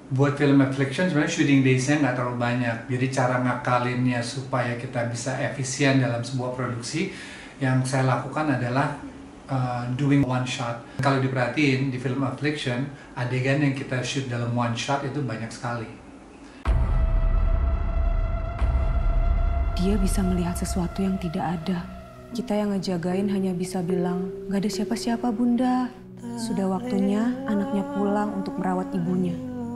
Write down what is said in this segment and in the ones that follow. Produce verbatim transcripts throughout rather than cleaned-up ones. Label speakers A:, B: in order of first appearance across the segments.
A: Buat film Affliction sebenarnya shooting days-nya nggak terlalu banyak. Jadi cara ngakalinnya supaya kita bisa efisien dalam sebuah produksi, yang saya lakukan adalah uh, doing one shot. Kalau diperhatiin di film Affliction, adegan yang kita shoot dalam one shot itu banyak sekali.
B: Dia bisa melihat sesuatu yang tidak ada. Kita yang ngejagain hanya bisa bilang, "Gak ada siapa-siapa, Bunda. Sudah waktunya anaknya pulang untuk merawat ibunya."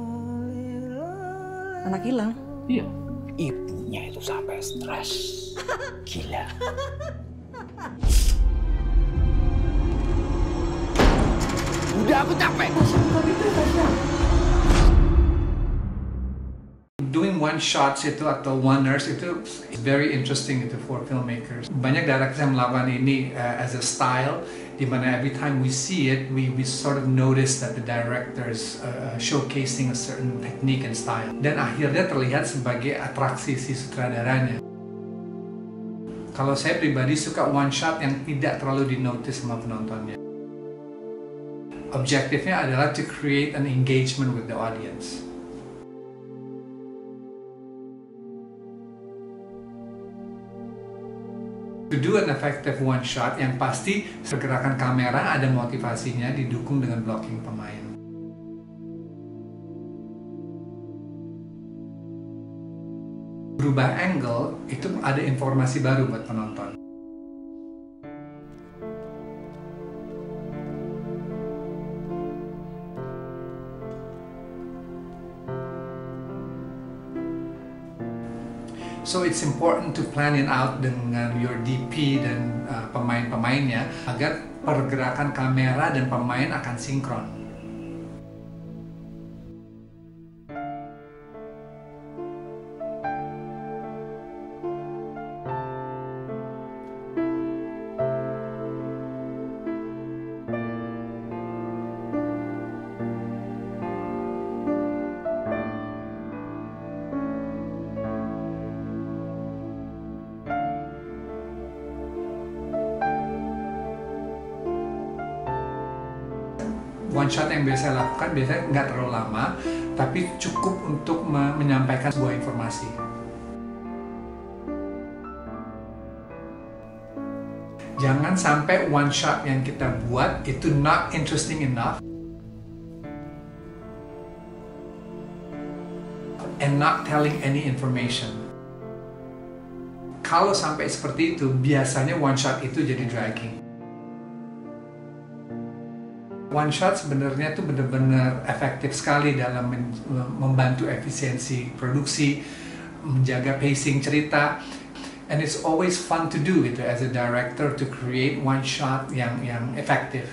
C: Anak hilang?
D: Iya.
E: Ibunya itu sampai stres. Gila. Udah, aku capek.
A: Doing one shots itu atau one-ers itu very interesting itu for filmmakers. Banyak directors yang melakukan ini uh, as a style, di mana every time we see it, we we sort of notice that the directors uh, showcasing a certain technique and style. Dan akhirnya terlihat sebagai atraksi si sutradaranya. Kalau saya pribadi suka one shot yang tidak terlalu dinotice sama penontonnya. Objektifnya adalah to create an engagement with the audience. To do an effective one shot, yang pasti pergerakan kamera ada motivasinya didukung dengan blocking pemain. Berubah angle itu ada informasi baru buat penonton. So it's important to plan it out dengan your D P dan uh, pemain-pemainnya agar pergerakan kamera dan pemain akan sinkron. One shot yang biasa saya lakukan biasanya nggak terlalu lama, tapi cukup untuk me menyampaikan sebuah informasi. Jangan sampai one shot yang kita buat itu not interesting enough and not telling any information. Kalau sampai seperti itu, biasanya one shot itu jadi dragging. One shot sebenarnya itu benar-benar efektif sekali dalam membantu efisiensi produksi, menjaga pacing cerita, and it's always fun to do itu as a director to create one shot yang yang efektif.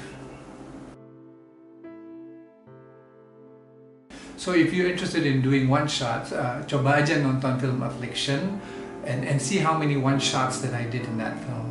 A: So if you're interested in doing one shot, uh, coba aja nonton film Affliction and and see how many one shots that I did in that film.